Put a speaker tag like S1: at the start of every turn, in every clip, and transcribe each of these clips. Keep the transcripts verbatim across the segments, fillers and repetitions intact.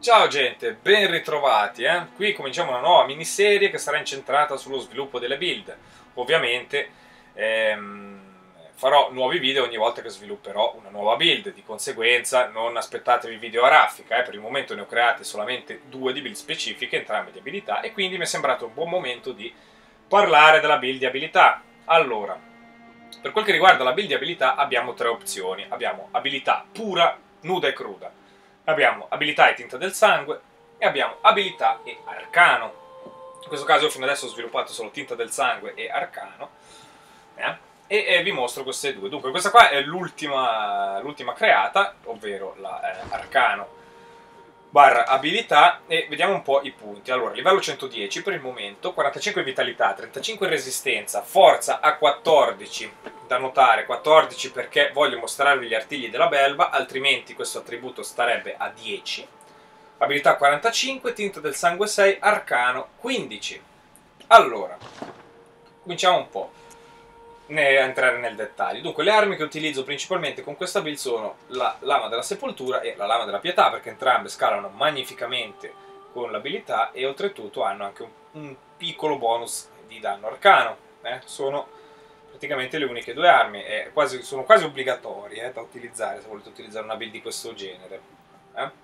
S1: Ciao gente, ben ritrovati, eh? Qui cominciamo una nuova miniserie che sarà incentrata sullo sviluppo delle build. Ovviamente ehm, farò nuovi video ogni volta che svilupperò una nuova build, di conseguenza non aspettatevi video a raffica, eh? Per il momento ne ho create solamente due di build specifiche, entrambe di abilità, e quindi mi è sembrato un buon momento di parlare della build di abilità. Allora, per quel che riguarda la build di abilità abbiamo tre opzioni. Abbiamo abilità pura, nuda e cruda. Abbiamo abilità e tinta del sangue e abbiamo abilità e arcano. In questo caso io fino adesso ho sviluppato solo tinta del sangue e arcano, eh? e, e vi mostro queste due. Dunque questa qua è l'ultima creata, ovvero la eh, arcano barra abilità, e vediamo un po' i punti. Allora, livello centodieci per il momento, quarantacinque vitalità, trentacinque resistenza, forza a quattordici, da notare quattordici perché voglio mostrarvi gli artigli della belva, altrimenti questo attributo starebbe a dieci, abilità quarantacinque, tinta del sangue sei, arcano quindici. Allora, cominciamo un po' a entrare nel dettaglio. Dunque, le armi che utilizzo principalmente con questa build sono la lama della sepoltura e la lama della pietà, perché entrambe scalano magnificamente con l'abilità e oltretutto hanno anche un, un piccolo bonus di danno arcano. Eh? Sono praticamente le uniche due armi, e quasi, sono quasi obbligatorie eh, da utilizzare se volete utilizzare una build di questo genere. Eh?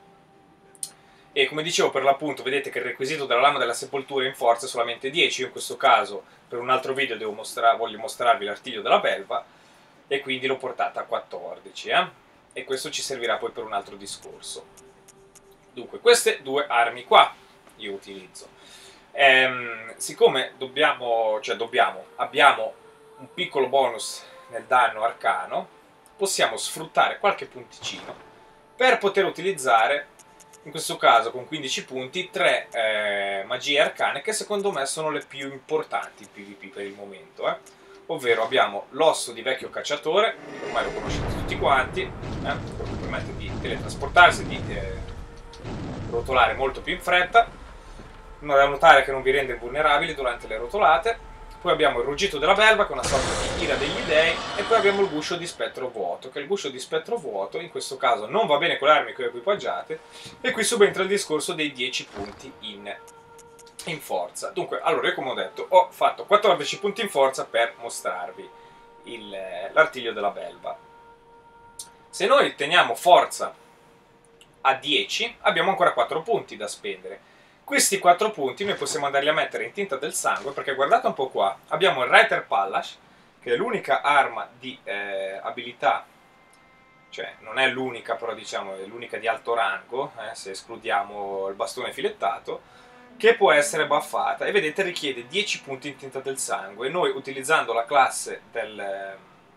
S1: E come dicevo, per l'appunto, vedete che il requisito della lama della sepoltura in forza è solamente dieci. Io in questo caso, per un altro video, devo mostra voglio mostrarvi l'artiglio della belva, e quindi l'ho portata a quattordici. Eh? E questo ci servirà poi per un altro discorso. Dunque, queste due armi qua io utilizzo. Ehm, siccome dobbiamo, cioè dobbiamo, abbiamo un piccolo bonus nel danno arcano, possiamo sfruttare qualche punticino per poter utilizzare, in questo caso con quindici punti, tre eh, magie arcane che secondo me sono le più importanti in PvP per il momento, eh? Ovvero abbiamo l'osso di vecchio cacciatore, ormai lo conoscete tutti quanti, eh? che permette di teletrasportarsi, di eh, rotolare molto più in fretta, non da notare che non vi rende vulnerabili durante le rotolate. Poi abbiamo il ruggito della belva, che è una sorta di ira degli dei, e poi abbiamo il guscio di spettro vuoto, che il guscio di spettro vuoto in questo caso non va bene con le armi che ho equipaggiate, e qui subentra il discorso dei dieci punti in, in forza. Dunque, allora, io come ho detto, ho fatto quattordici punti in forza per mostrarvi l'artiglio della belva. Se noi teniamo forza a dieci, abbiamo ancora quattro punti da spendere. Questi quattro punti noi possiamo andarli a mettere in tinta del sangue, perché guardate un po' qua, abbiamo il Reiter Pallash, che è l'unica arma di eh, abilità, cioè non è l'unica, però diciamo è l'unica di alto rango, eh, se escludiamo il bastone filettato, che può essere buffata, e vedete richiede dieci punti in tinta del sangue. Noi, utilizzando la classe del...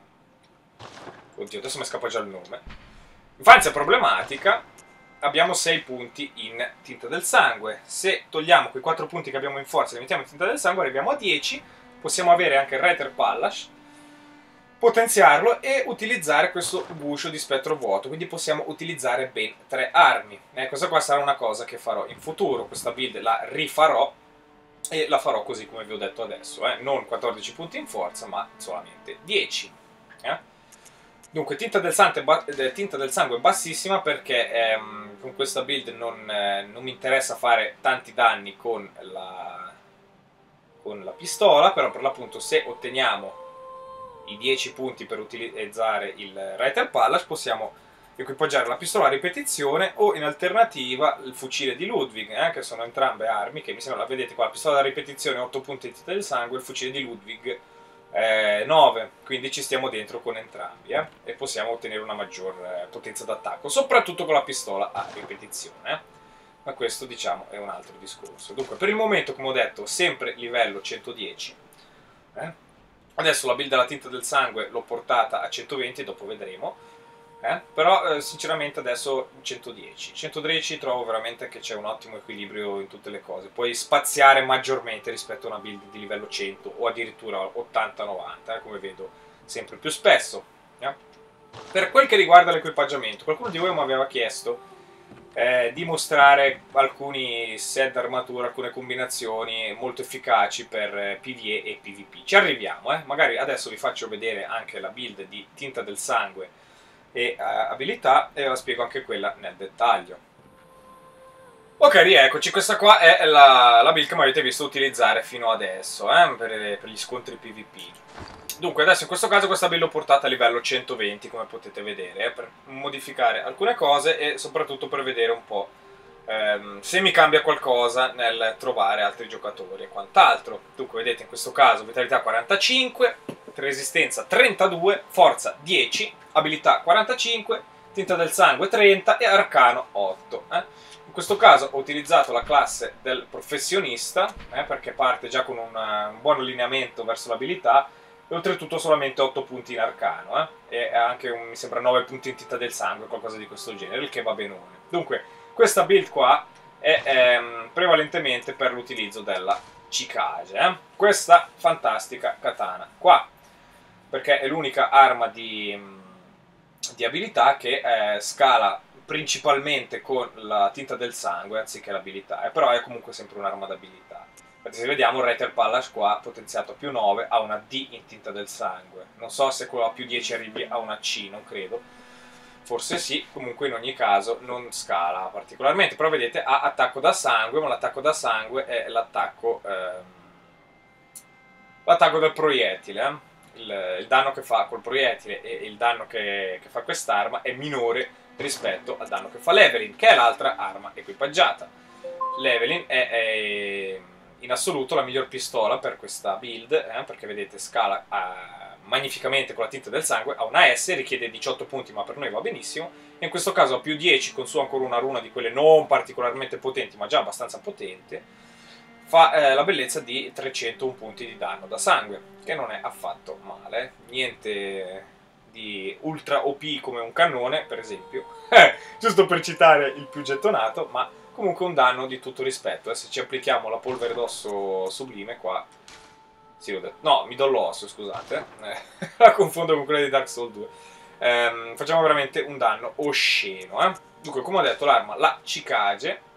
S1: oddio, adesso mi scappa già il nome, infanzia problematica, abbiamo sei punti in tinta del sangue. Se togliamo quei quattro punti che abbiamo in forza e li mettiamo in tinta del sangue, arriviamo a dieci. Possiamo avere anche il Reiter Pallash, potenziarlo e utilizzare questo guscio di spettro vuoto, quindi possiamo utilizzare ben tre armi. Eh, questa qua sarà una cosa che farò in futuro, questa build la rifarò e la farò così come vi ho detto adesso, eh? Non quattordici punti in forza, ma solamente dieci. Eh? Dunque, tinta del, sangue, tinta del sangue bassissima, perché ehm, con questa build non, eh, non mi interessa fare tanti danni con la, con la pistola, però per l'appunto se otteniamo i dieci punti per utilizzare il Reiter Pallash possiamo equipaggiare la pistola a ripetizione o in alternativa il fucile di Ludwig, eh, che sono entrambe armi che mi sembra, la vedete qua, la pistola da ripetizione otto punti di tinta del sangue, il fucile di Ludwig Eh, nove, quindi ci stiamo dentro con entrambi, eh? E possiamo ottenere una maggior eh, potenza d'attacco, soprattutto con la pistola a ripetizione, eh? Ma questo, diciamo, è un altro discorso. Dunque, per il momento, come ho detto, sempre livello centodieci, eh? Adesso la build della tinta del sangue l'ho portata a centoventi, dopo vedremo, eh? Però eh, sinceramente adesso centodieci. centodieci trovo veramente che c'è un ottimo equilibrio in tutte le cose. Puoi spaziare maggiormente rispetto a una build di livello cento o addirittura ottanta novanta, eh? Come vedo sempre più spesso. Eh? Per quel che riguarda l'equipaggiamento, qualcuno di voi mi aveva chiesto eh, di mostrare alcuni set d'armatura, alcune combinazioni molto efficaci per eh, PvE e PvP. Ci arriviamo, eh? Magari adesso vi faccio vedere anche la build di tinta del sangue e uh, abilità, e ve la spiego anche quella nel dettaglio. Ok, rieccoci, questa qua è la, la build che mi avete visto utilizzare fino adesso, eh, per, per gli scontri PvP. Dunque, adesso in questo caso questa build l'ho portata a livello centoventi, come potete vedere, eh, per modificare alcune cose e soprattutto per vedere un po' ehm, se mi cambia qualcosa nel trovare altri giocatori e quant'altro. Dunque, vedete, in questo caso vitalità quarantacinque, resistenza trentadue, forza dieci, abilità quarantacinque, tinta del sangue trenta e arcano otto. Eh. In questo caso ho utilizzato la classe del professionista, eh, perché parte già con una, un buon allineamento verso l'abilità, e oltretutto solamente otto punti in arcano, eh, e anche un, mi sembra nove punti in tinta del sangue, qualcosa di questo genere, il che va benone. Dunque, questa build qua è ehm, prevalentemente per l'utilizzo della Chikage, eh. Questa fantastica katana qua, perché è l'unica arma di, di abilità che eh, scala principalmente con la tinta del sangue anziché l'abilità, eh, però è comunque sempre un'arma d'abilità. Infatti se vediamo il Reiter Palace qua potenziato a più nove ha una D in tinta del sangue, non so se quello a più dieci arrivi a una C, non credo, forse sì, comunque in ogni caso non scala particolarmente, però vedete ha attacco da sangue, ma l'attacco da sangue è l'attacco ehm, l'attacco del proiettile, eh? il, il danno che fa col proiettile e il danno che, che fa quest'arma è minore rispetto al danno che fa l'Evelyn, che è l'altra arma equipaggiata. L'Evelyn è, è in assoluto la miglior pistola per questa build, eh, perché vedete scala a, magnificamente con la tinta del sangue, ha una S, richiede diciotto punti ma per noi va benissimo, e in questo caso a più dieci con su ancora una runa di quelle non particolarmente potenti ma già abbastanza potente, fa eh, la bellezza di trecentouno punti di danno da sangue, che non è affatto male, niente di ultra O P come un cannone, per esempio, giusto per citare il più gettonato, ma comunque un danno di tutto rispetto. Eh. Se ci applichiamo la polvere d'osso sublime qua, sì, ho detto, no, midollo osso, scusate, eh, la confondo con quella di Dark Souls due, eh, facciamo veramente un danno osceno. Eh. Dunque, come ho detto, l'arma, la Chikage,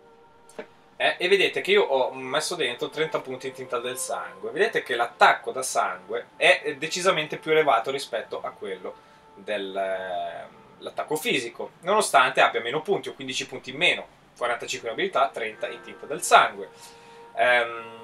S1: Eh, e vedete che io ho messo dentro trenta punti in tinta del sangue. Vedete che l'attacco da sangue è decisamente più elevato rispetto a quello dell'attacco fisico, nonostante abbia meno punti, ho quindici punti in meno, quarantacinque in abilità, trenta in tinta del sangue. Ehm,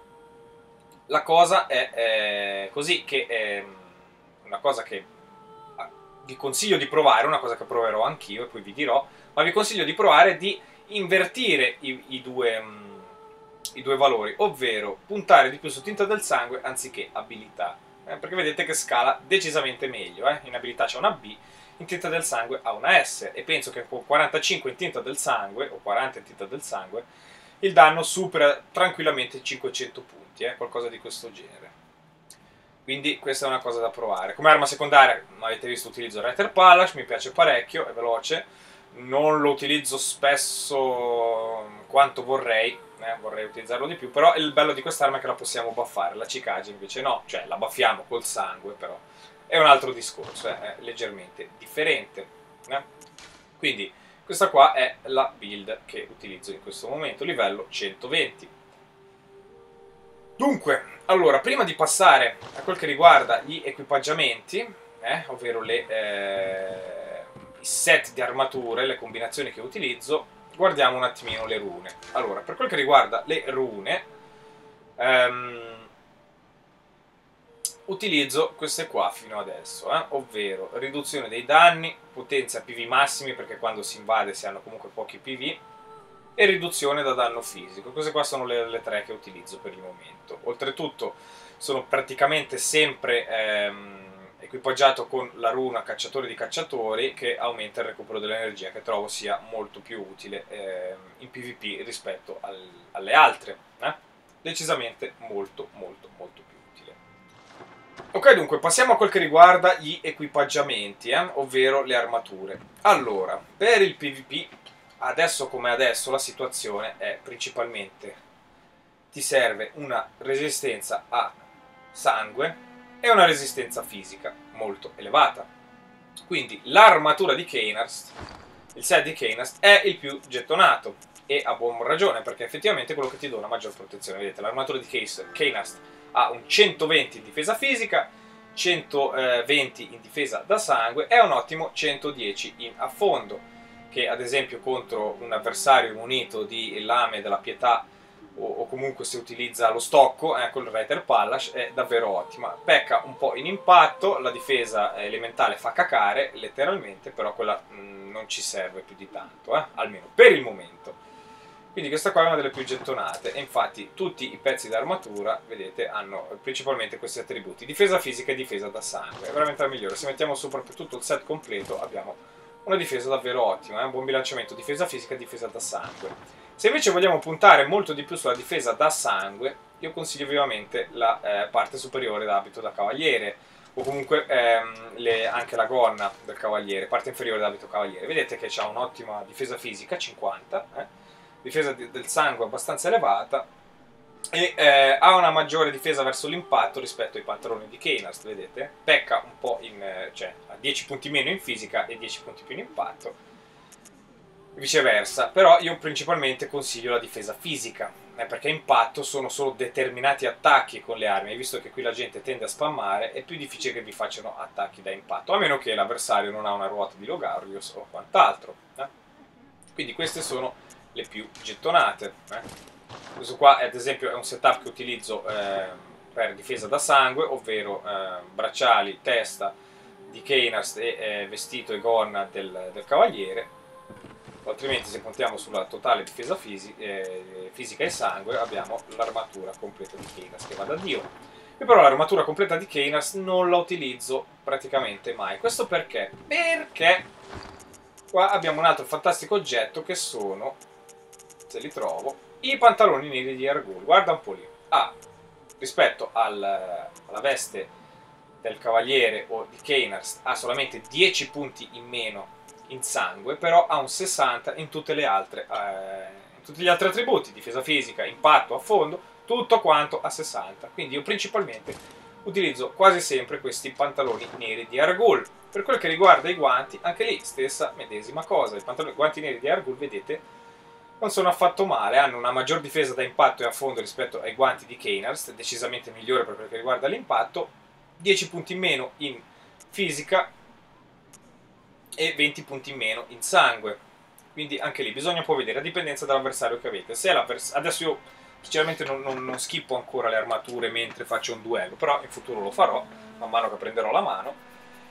S1: la cosa è, è così che è una cosa che vi consiglio di provare, una cosa che proverò anch'io e poi vi dirò, ma vi consiglio di provare di invertire i, i, due, um, i due valori, ovvero puntare di più su tinta del sangue anziché abilità, eh, perché vedete che scala decisamente meglio, eh? In abilità c'è una B, in tinta del sangue ha una S, e penso che con quarantacinque in tinta del sangue, o quaranta in tinta del sangue, il danno supera tranquillamente i cinquecento punti, eh? Qualcosa di questo genere. Quindi questa è una cosa da provare. Come arma secondaria, avete visto, utilizzo Reiter Palace, mi piace parecchio, è veloce, non lo utilizzo spesso quanto vorrei, eh, vorrei utilizzarlo di più, però il bello di quest'arma è che la possiamo buffare, la Chikage invece no, cioè la buffiamo col sangue, però è un altro discorso, eh, è leggermente differente. Eh? Quindi questa qua è la build che utilizzo in questo momento, livello centoventi. Dunque, allora, prima di passare a quel che riguarda gli equipaggiamenti, eh, ovvero le... Eh, i set di armature, le combinazioni che utilizzo, guardiamo un attimino le rune. Allora, per quel che riguarda le rune, ehm, utilizzo queste qua fino adesso, eh, ovvero riduzione dei danni, potenza P V massimi, perché quando si invade si hanno comunque pochi P V, e riduzione da danno fisico. Queste qua sono le, le tre che utilizzo per il momento. Oltretutto sono praticamente sempre... Ehm, equipaggiato con la runa cacciatore di cacciatori, che aumenta il recupero dell'energia, che trovo sia molto più utile eh, in PvP rispetto al, alle altre, eh? Decisamente molto molto molto più utile. Ok, dunque passiamo a quel che riguarda gli equipaggiamenti, eh? Ovvero le armature. Allora, per il PvP, adesso come adesso la situazione è principalmente ti serve una resistenza a sangue e una resistenza fisica molto elevata. Quindi l'armatura di Cainhurst, il set di Cainhurst, è il più gettonato, e a buon ragione, perché effettivamente è quello che ti dona maggior protezione. Vedete, l'armatura di Cainhurst ha un centoventi in difesa fisica, centoventi in difesa da sangue e un ottimo centodieci in affondo. che ad esempio contro un avversario munito di lame della pietà o, o comunque se utilizza lo stocco, ecco il Reiter Pallasch è davvero ottima. Pecca un po' in impatto, la difesa elementale fa cacare letteralmente, però quella mh, non ci serve più di tanto, eh? Almeno per il momento. Quindi questa qua è una delle più gettonate e infatti tutti i pezzi d'armatura, vedete, hanno principalmente questi attributi: difesa fisica e difesa da sangue. È veramente la migliore. Se mettiamo sopra tutto il set completo abbiamo una difesa davvero ottima, è eh? un buon bilanciamento difesa fisica e difesa da sangue. Se invece vogliamo puntare molto di più sulla difesa da sangue, io consiglio vivamente la eh, parte superiore d'abito da cavaliere, o comunque ehm, le, anche la gonna del cavaliere, parte inferiore d'abito cavaliere. Vedete che ha un'ottima difesa fisica, cinquanta, eh? difesa di, del sangue abbastanza elevata, e eh, ha una maggiore difesa verso l'impatto rispetto ai pantaloni di Keinarst, vedete? Pecca un po' in, cioè ha dieci punti meno in fisica e dieci punti più in impatto, viceversa. Però io principalmente consiglio la difesa fisica, eh, perché impatto sono solo determinati attacchi con le armi, e visto che qui la gente tende a spammare è più difficile che vi facciano attacchi da impatto, a meno che l'avversario non ha una ruota di Logarius o quant'altro, eh? Quindi queste sono le più gettonate, eh? Questo qua ad esempio è un setup che utilizzo eh, per difesa da sangue, ovvero eh, bracciali, testa di Keinarst e eh, vestito e gonna del, del cavaliere. Altrimenti se puntiamo sulla totale difesa fisi eh, fisica e sangue abbiamo l'armatura completa di Keinarst, che va da Dio. E però l'armatura completa di Keinarst non la utilizzo praticamente mai. Questo perché? Perché qua abbiamo un altro fantastico oggetto che sono, se li trovo, i pantaloni neri di Argul. Guarda un po' lì. Ah, rispetto al, alla veste del cavaliere o di Keinarst ha solamente dieci punti in meno in sangue, però ha un sessanta in tutte le altre eh, in tutti gli altri attributi: difesa fisica, impatto, affondo, tutto quanto a sessanta. Quindi io principalmente utilizzo quasi sempre questi pantaloni neri di Argul. Per quel che riguarda i guanti, anche lì stessa medesima cosa. I pantaloni, guanti neri di Argul, vedete, non sono affatto male, hanno una maggior difesa da impatto e affondo rispetto ai guanti di Keinarst, decisamente migliore per quel che riguarda l'impatto, dieci punti in meno in fisica e venti punti in meno in sangue. Quindi anche lì bisogna poi vedere, a dipendenza dall'avversario che avete. Se adesso io sinceramente non, non, non schippo ancora le armature mentre faccio un duello, però in futuro lo farò, man mano che prenderò la mano.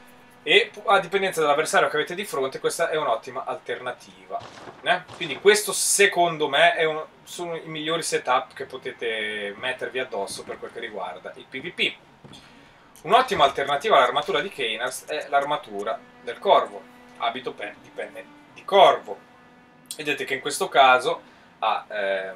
S1: E a dipendenza dall'avversario che avete di fronte, questa è un'ottima alternativa, eh? Quindi questo secondo me è uno, sono i migliori setup che potete mettervi addosso per quel che riguarda il PvP. Un'ottima alternativa all'armatura di Keinarst è l'armatura del corvo, abito pen, di penne di corvo. Vedete che in questo caso ha ehm,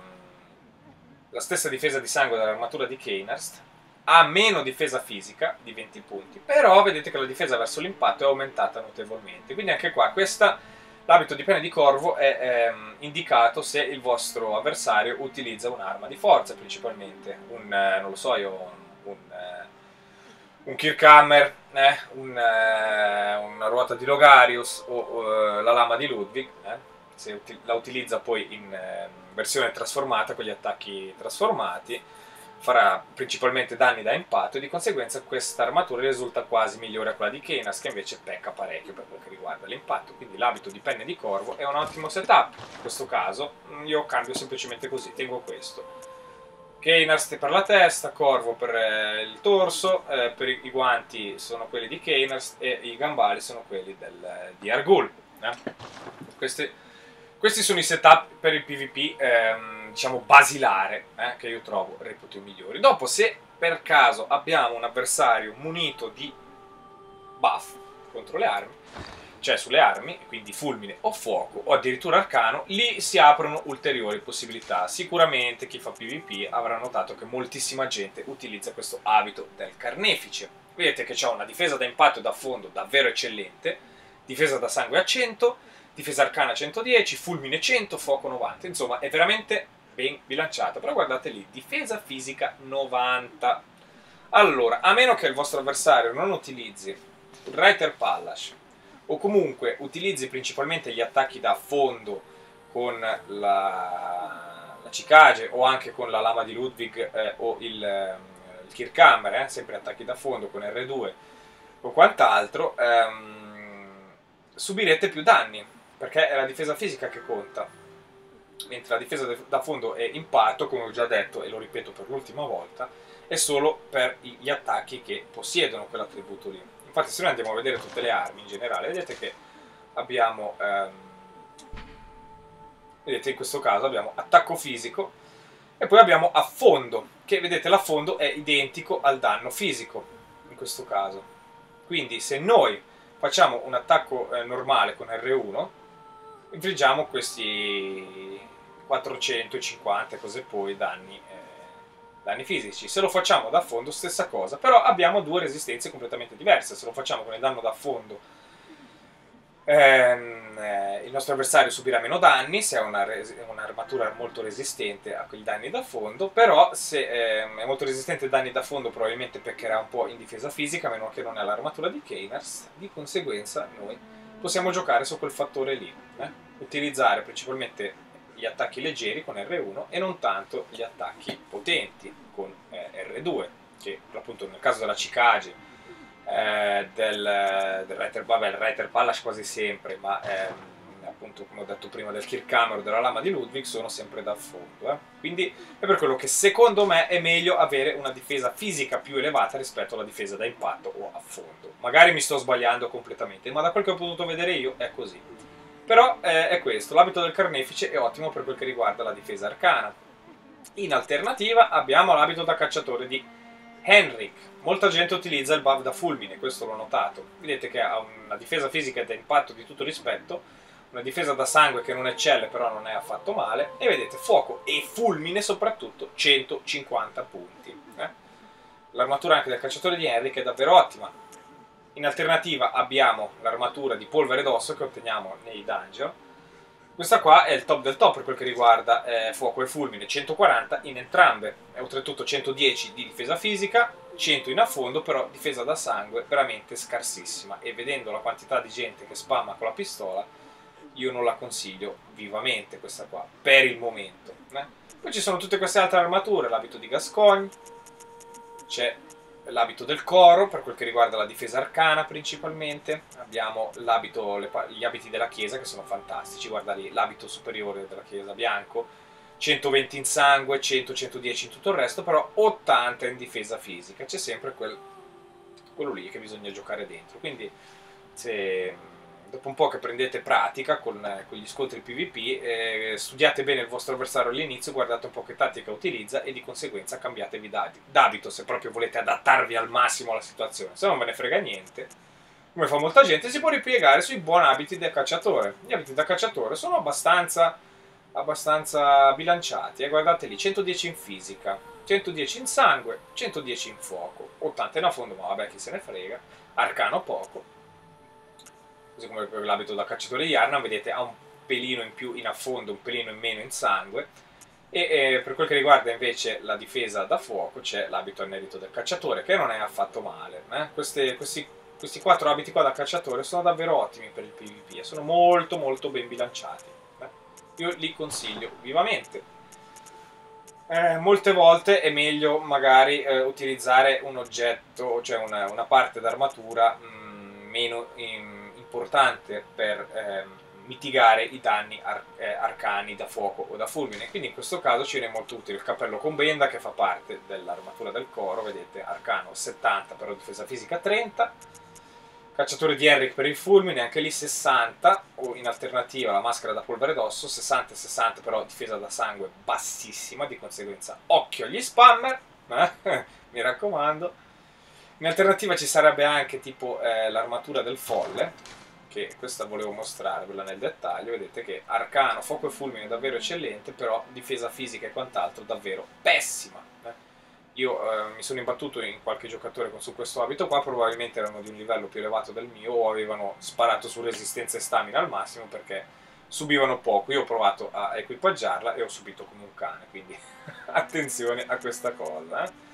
S1: la stessa difesa di sangue dell'armatura di Keinarst, ha meno difesa fisica di venti punti, però vedete che la difesa verso l'impatto è aumentata notevolmente. Quindi anche qua questa, l'abito di penne di corvo è ehm, indicato se il vostro avversario utilizza un'arma di forza principalmente, un, eh, non lo so io, un, eh, un Kirkhammer, eh, un, eh, una ruota di Logarius o, o la lama di Ludwig, eh, se uti la utilizza poi in eh, versione trasformata con gli attacchi trasformati, farà principalmente danni da impatto e di conseguenza questa armatura risulta quasi migliore a quella di Keinarst, che invece pecca parecchio per quel che riguarda l'impatto. Quindi l'abito di penne di corvo è un ottimo setup. In questo caso io cambio semplicemente così, tengo questo. Keinarst per la testa, corvo per eh, il torso, eh, per i, i guanti sono quelli di Keinarst e i gambali sono quelli del, di Argul. Eh? Questi, questi sono i setup per il PvP ehm, diciamo basilare, eh, che io trovo reputo i migliori. Dopo, se per caso abbiamo un avversario munito di buff contro le armi, cioè sulle armi, quindi fulmine o fuoco o addirittura arcano, lì si aprono ulteriori possibilità. Sicuramente chi fa PvP avrà notato che moltissima gente utilizza questo abito del carnefice. Vedete che c'è una difesa da impatto e da affondo davvero eccellente, difesa da sangue a cento, difesa arcana a centodieci, fulmine cento, fuoco novanta, insomma è veramente ben bilanciata. Però guardate lì, difesa fisica novanta. Allora, a meno che il vostro avversario non utilizzi il Reiter Pallasch o comunque utilizzi principalmente gli attacchi da affondo con la, la Cicage o anche con la lama di Ludwig eh, o il, eh, il Kirkhammer, eh, sempre attacchi da affondo con R due o quant'altro, ehm, subirete più danni. perché è la difesa fisica che conta, mentre la difesa da fondo è impatto, come ho già detto e lo ripeto per l'ultima volta, è solo per gli attacchi che possiedono quell'attributo lì. Infatti se noi andiamo a vedere tutte le armi in generale, vedete che abbiamo, ehm, vedete in questo caso abbiamo attacco fisico e poi abbiamo affondo, che vedete l'affondo è identico al danno fisico in questo caso. Quindi se noi facciamo un attacco eh, normale con erre uno, infliggiamo questi quattrocentocinquanta cose poi danni, eh, danni fisici. Se lo facciamo da fondo stessa cosa, però abbiamo due resistenze completamente diverse. Se lo facciamo con il danno da fondo, ehm, eh, il nostro avversario subirà meno danni se ha un'armatura molto resistente a quei danni da fondo, però se ehm, è molto resistente ai danni da fondo probabilmente peccherà un po' in difesa fisica, a meno che non è l'armatura di Keinars. Di conseguenza noi possiamo giocare su quel fattore lì, eh? Utilizzare principalmente gli attacchi leggeri con erre uno e non tanto gli attacchi potenti con eh, erre due, che appunto nel caso della Chikage, eh, del, del Reiter, vabbè, il Reiter Palace quasi sempre, ma ehm, appunto come ho detto prima del Kirkhammer o della Lama di Ludwig sono sempre da fondo, eh? Quindi è per quello che secondo me è meglio avere una difesa fisica più elevata rispetto alla difesa da impatto o a fondo. Magari mi sto sbagliando completamente, ma da quel che ho potuto vedere io è così. Però eh, è questo, l'abito del carnefice è ottimo per quel che riguarda la difesa arcana. In alternativa abbiamo l'abito da cacciatore di Henrik. Molta gente utilizza il buff da fulmine, questo l'ho notato. Vedete che ha una difesa fisica da impatto di tutto rispetto, una difesa da sangue che non eccelle però non è affatto male, e vedete fuoco e fulmine soprattutto centocinquanta punti. Eh? L'armatura anche del cacciatore di Henrik è davvero ottima. In alternativa abbiamo l'armatura di polvere d'osso che otteniamo nei dungeon. Questa qua è il top del top per quel che riguarda eh, fuoco e fulmine, centoquaranta in entrambe. E oltretutto centodieci di difesa fisica, cento in affondo, però difesa da sangue veramente scarsissima. E vedendo la quantità di gente che spamma con la pistola, io non la consiglio vivamente questa qua, per il momento. Eh? Poi ci sono tutte queste altre armature, l'abito di Gascogne, c'è l'abito del coro per quel che riguarda la difesa arcana principalmente, abbiamo l'abito, gli abiti della chiesa che sono fantastici, guarda lì l'abito superiore della chiesa bianco, centoventi in sangue, cento centodieci in tutto il resto, però ottanta in difesa fisica, c'è sempre quel, quello lì che bisogna giocare dentro, quindi se dopo un po' che prendete pratica con, con gli scontri PvP, eh, studiate bene il vostro avversario all'inizio, guardate un po' che tattica utilizza e di conseguenza cambiatevi d'abito se proprio volete adattarvi al massimo alla situazione. Se non ve ne frega niente, come fa molta gente, si può ripiegare sui buoni abiti da cacciatore. Gli abiti da cacciatore sono abbastanza, abbastanza bilanciati, eh? Guardate lì, centodieci in fisica, centodieci in sangue, centodieci in fuoco, ottanta in affondo, ma vabbè chi se ne frega, arcano poco. Così come l'abito da cacciatore di Yarnam, vedete ha un pelino in più in affondo, un pelino in meno in sangue, e eh, per quel che riguarda invece la difesa da fuoco c'è l'abito annerito del cacciatore, che non è affatto male. Eh? Queste, questi, questi quattro abiti qua da cacciatore sono davvero ottimi per il PvP e sono molto molto ben bilanciati. Eh? Io li consiglio vivamente. Eh, molte volte è meglio magari eh, utilizzare un oggetto, cioè una, una parte d'armatura mh, meno... In, importante per eh, mitigare i danni ar eh, arcani da fuoco o da fulmine, quindi in questo caso ci viene molto utile il cappello con benda che fa parte dell'armatura del coro, vedete arcano settanta però difesa fisica trenta, cacciatore di Henrik per il fulmine anche lì sessanta, o in alternativa la maschera da polvere d'osso sessanta e sessanta però difesa da sangue bassissima, di conseguenza occhio agli spammer, eh? Mi raccomando. In alternativa ci sarebbe anche tipo eh, l'armatura del folle, che questa volevo mostrarvela nel dettaglio, vedete che arcano, fuoco e fulmine davvero eccellente, però difesa fisica e quant'altro davvero pessima. Eh. Io eh, mi sono imbattuto in qualche giocatore con su questo abito qua, probabilmente erano di un livello più elevato del mio o avevano sparato su resistenza e stamina al massimo perché subivano poco. Io ho provato a equipaggiarla e ho subito come un cane, quindi attenzione a questa cosa. Eh.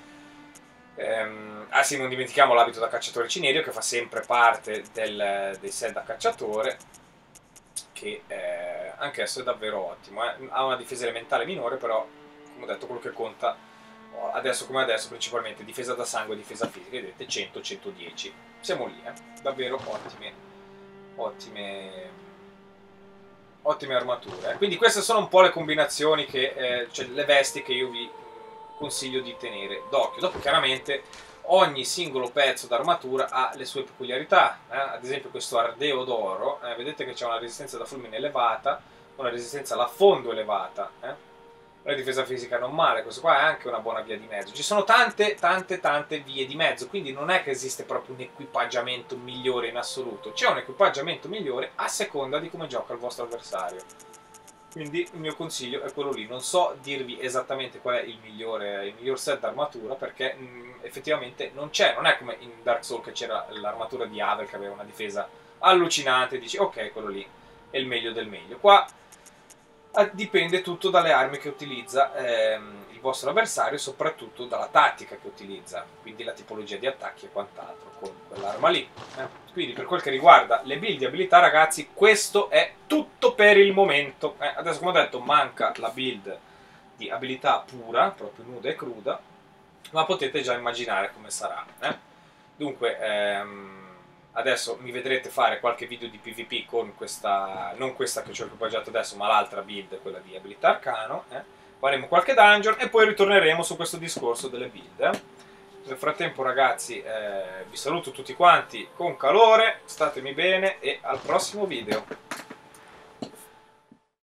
S1: Um, ah sì, non dimentichiamo l'abito da cacciatore cinerio che fa sempre parte del, dei set da cacciatore, che eh, anch'esso è davvero ottimo, eh. Ha una difesa elementale minore, però come ho detto quello che conta adesso come adesso principalmente difesa da sangue e difesa fisica, vedete cento centodieci, siamo lì, eh. Davvero ottime, ottime ottime armature. Quindi queste sono un po' le combinazioni, che, eh, cioè le vesti che io vi consiglio di tenere d'occhio. Dopo chiaramente ogni singolo pezzo d'armatura ha le sue peculiarità, eh? Ad esempio questo Ardeo d'oro, eh, vedete che c'è una resistenza da fulmine elevata, una resistenza all'affondo elevata, eh? La difesa fisica non male, questo qua è anche una buona via di mezzo. Ci sono tante, tante, tante vie di mezzo, quindi non è che esiste proprio un equipaggiamento migliore in assoluto, c'è un equipaggiamento migliore a seconda di come gioca il vostro avversario. Quindi il mio consiglio è quello lì. Non so dirvi esattamente qual è il migliore, il miglior set d'armatura, perché mh, effettivamente non c'è, non è come in Dark Souls che c'era l'armatura di Havel che aveva una difesa allucinante e dici ok, quello lì è il meglio del meglio. Qua dipende tutto dalle armi che utilizza ehm, il vostro avversario, soprattutto dalla tattica che utilizza, quindi la tipologia di attacchi e quant'altro con quell'arma lì. Eh. Quindi per quel che riguarda le build di abilità, ragazzi, questo è tutto per il momento. Eh, adesso, come ho detto, manca la build di abilità pura, proprio nuda e cruda, ma potete già immaginare come sarà. Eh. Dunque, ehm, adesso mi vedrete fare qualche video di PvP con questa, non questa che ci ho equipaggiato adesso, ma l'altra build, quella di abilità arcano. Eh. Faremo qualche dungeon e poi ritorneremo su questo discorso delle build. Eh. Nel frattempo, ragazzi, eh, vi saluto tutti quanti con calore, statemi bene e al prossimo video.